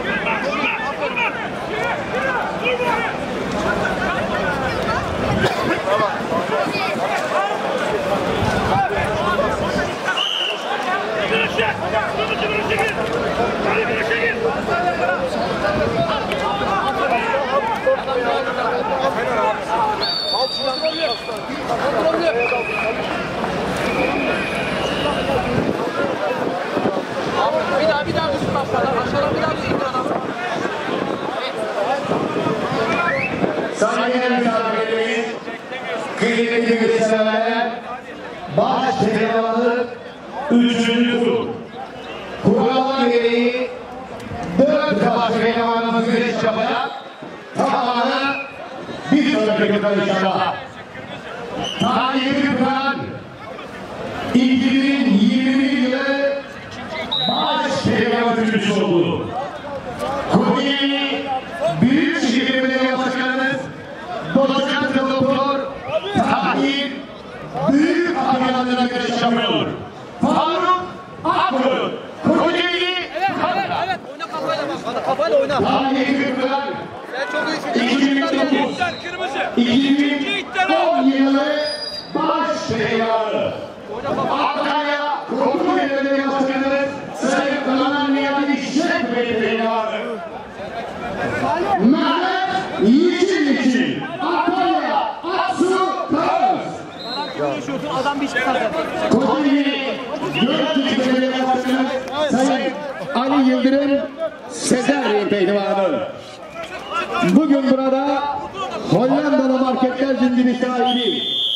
Bir daha düşün başlarına. Aşağıdan bir daha düşün. Sayın misafirlerimiz, kıymetli güreşçiler, baş pehlivanlık 3. tur. Kurallar gereği 4 baş pehlivanımız güreş yapacak. Tamamı bir sonraki turda inşallah. Tarihi Kur'an 2021 yılı baş pehlivan üçüncüsü oldu. Kocaeli Büyükşehir Belediye Başkanımız Doçent Doktor Tahir Büyük Akıyanlı'na güreş yapıyor. Faruk Akkoyun. Kocaeli Kanada. Evet, oyna kafayla bak. Kafayla oyna. Tarihi Kur'an 2010 yılı baş pehlivanı. Antalya Kocaeli Belediye Başkanımız Sayın Kanan Niyazi İşçek Pehlivanı. Mehmet Yeşil Antalya Aksu Kağız. Adam bir şey zaten. Kocaeli Göktürk Belediye Başkanı Sayın Ali Yıldırım Sezer Pehlivanı. Bugün burada Hollandalı marketler zinciri sahibi